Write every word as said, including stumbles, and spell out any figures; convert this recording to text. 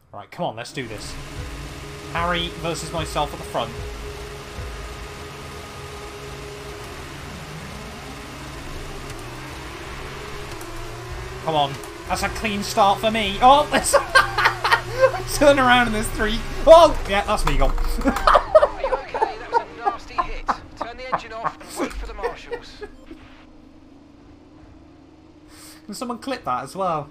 Right, come on, let's do this. Harry versus myself at the front. Come on. That's a clean start for me. Oh, let's turn around and there's three. Oh, yeah, that's me gone. Are you okay? That was a nasty hit. Turn the engine off and wait for the marshals. Can someone clip that as well?